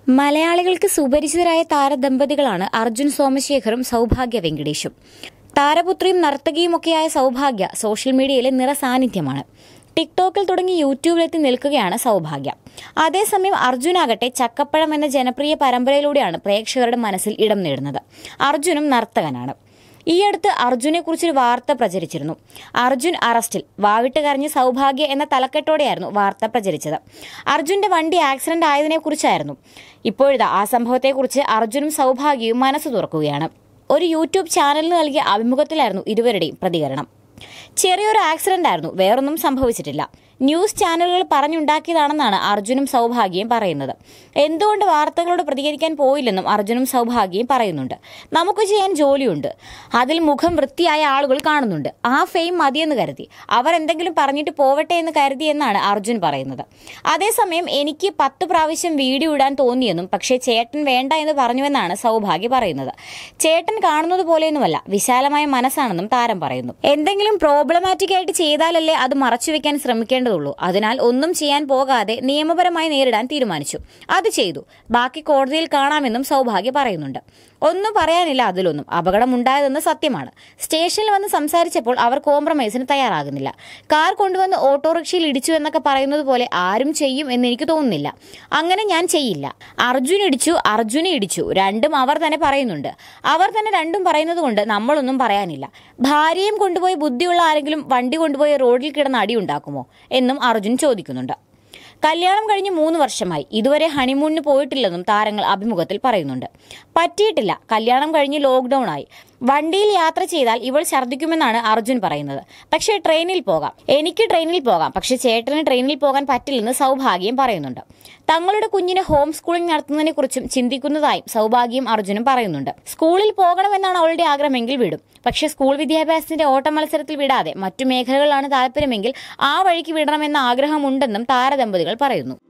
മലയാളികൾക്ക് സുപരിചിതരായ താരദമ്പതികളാണ് അർജുൻ സോമശേഖറും സൗഭാഗ്യ വെങ്കിടേഷും. താരപുത്രിയും നർത്തകിയുമൊക്കെയായ സൗഭാഗ്യ സോഷ്യൽ മീഡിയയിലെ നിറസാന്നിധ്യമാണ്. ടിക്ടോക്കിൽ തുടങ്ങി യൂട്യൂബിലെത്തി നിൽക്കുകയാണ് സൗഭാഗ്യ. അതേസമയം അർജുനാകട്ടെ ചക്കപ്പഴം എന്ന ജനപ്രിയ പരമ്പരയിലൂടെയാണ് പ്രേക്ഷകരുടെ മനസ്സിൽ ഇടം നേടുന്നത്. അർജുനും നർത്തകനാണ്. ഈയടുത്ത് അർജുനെ കുറിച്ചൊരു വാർത്ത പ്രചരിച്ചിരുന്നു. അർജുൻ അറസ്റ്റിൽ, വാവിട്ട് കരഞ്ഞ് സൗഭാഗ്യ എന്ന തലക്കെട്ടോടെയായിരുന്നു വാർത്ത പ്രചരിച്ചത്. അർജുന്റെ വണ്ടി ആക്സിഡന്റ് ആയതിനെക്കുറിച്ചായിരുന്നു. ഇപ്പോഴിതാ ആ സംഭവത്തെക്കുറിച്ച് അർജുനും സൗഭാഗ്യയും മനസ്സ് തുറക്കുകയാണ്. ഒരു യൂട്യൂബ് ചാനലിന് നൽകിയ അഭിമുഖത്തിലായിരുന്നു ഇരുവരുടെയും പ്രതികരണം. ചെറിയൊരു ആക്സിഡന്റ് ആയിരുന്നു, വേറൊന്നും സംഭവിച്ചിട്ടില്ല. ന്യൂസ് ചാനലുകൾ പറഞ്ഞുണ്ടാക്കിയതാണെന്നാണ് അർജുനും സൗഭാഗ്യയും പറയുന്നത്. എന്തുകൊണ്ട് വാർത്തകളോട് പ്രതികരിക്കാൻ പോയില്ലെന്നും അർജുനും സൗഭാഗ്യയും പറയുന്നുണ്ട്. നമുക്ക് ചെയ്യാൻ ജോലിയുണ്ട്, അതിൽ മുഖം വൃത്തിയായ ആളുകൾ കാണുന്നുണ്ട്. ആ ഫെയിം മതിയെന്ന് കരുതി, അവർ എന്തെങ്കിലും പറഞ്ഞിട്ട് പോവട്ടെ എന്ന് കരുതിയെന്നാണ് അർജുൻ പറയുന്നത്. അതേസമയം എനിക്ക് 10 പ്രാവശ്യം വീഡിയോ ഇടാൻ തോന്നിയെന്നും പക്ഷേ ചേട്ടൻ വേണ്ട എന്ന് പറഞ്ഞുവെന്നാണ് സൗഭാഗ്യ പറയുന്നത്. ചേട്ടൻ കാണുന്നത് പോലെയൊന്നുമല്ല, വിശാലമായ മനസ്സാണെന്നും താരം പറയുന്നു. എന്തെങ്കിലും പ്രോബ്ലമാറ്റിക് ആയിട്ട് ചെയ്താലല്ലേ അത് മറച്ചുവെക്കാൻ ശ്രമിക്കേണ്ടതുള്ളൂ. അതിനാൽ ഒന്നും ചെയ്യാൻ പോകാതെ നിയമപരമായി നേരിടാൻ തീരുമാനിച്ചു. അത് ചെയ്തു. ബാക്കി കോടതിയിൽ കാണാമെന്നും സൗഭാഗ്യ പറയുന്നുണ്ട്. ഒന്നും പറയാനില്ല അതിലൊന്നും. അപകടമുണ്ടായതെന്ന് സത്യമാണ്. സ്റ്റേഷനിൽ വന്ന് സംസാരിച്ചപ്പോൾ അവർ കോംപ്രമൈസിന് തയ്യാറാകുന്നില്ല. കാർ കൊണ്ടുവന്ന് ഓട്ടോറിക്ഷയിൽ ഇടിച്ചു എന്നൊക്കെ പറയുന്നത് പോലെ ആരും ചെയ്യും എന്ന് എനിക്ക് തോന്നുന്നില്ല. അങ്ങനെ ഞാൻ ചെയ്യില്ല. അർജുൻ ഇടിച്ചു, അർജുനെ ഇടിച്ചു, രണ്ടും അവർ തന്നെ പറയുന്നുണ്ട്. അവർ തന്നെ രണ്ടും പറയുന്നത് കൊണ്ട് നമ്മളൊന്നും പറയാനില്ല. ഭാര്യയും കൊണ്ടുപോയി ബുദ്ധിയുള്ള ആരെങ്കിലും വണ്ടി കൊണ്ടുപോയി റോഡിൽ കിടന്ന് അടിയുണ്ടാക്കുമോ എന്നും അർജുൻ ചോദിക്കുന്നുണ്ട്. കല്യാണം കഴിഞ്ഞ് 3 വർഷമായി. ഇതുവരെ ഹണിമൂണിന് പോയിട്ടില്ലെന്നും താരങ്ങൾ അഭിമുഖത്തിൽ പറയുന്നുണ്ട്. പറ്റിയിട്ടില്ല. കല്യാണം കഴിഞ്ഞ് ലോക്ക്ഡൌൺ ആയി. വണ്ടിയിൽ യാത്ര ചെയ്താൽ ഇവൾ ഛർദ്ദിക്കുമെന്നാണ് അർജുൻ പറയുന്നത്. പക്ഷേ ട്രെയിനിൽ പോകാം, എനിക്ക് ട്രെയിനിൽ പോകാം, പക്ഷെ ചേട്ടന് ട്രെയിനിൽ പോകാൻ പറ്റില്ലെന്ന് സൗഭാഗ്യം പറയുന്നുണ്ട്. തങ്ങളുടെ കുഞ്ഞിനെ ഹോം സ്കൂളിംഗ് നടത്തുന്നതിനെ കുറിച്ചും ചിന്തിക്കുന്നതായും സൗഭാഗ്യം അർജുനും പറയുന്നുണ്ട്. സ്കൂളിൽ പോകണമെന്നാണ് അവളുടെ ആഗ്രഹമെങ്കിൽ വിടും. പക്ഷെ സ്കൂൾ വിദ്യാഭ്യാസത്തിന്റെ ഓട്ട മത്സരത്തിൽ വിടാതെ മറ്റു മേഖലകളിലാണ് താല്പര്യമെങ്കിൽ ആ വഴിക്ക് വിടണമെന്ന ആഗ്രഹമുണ്ടെന്നും താരദമ്പതികൾ പറയുന്നു.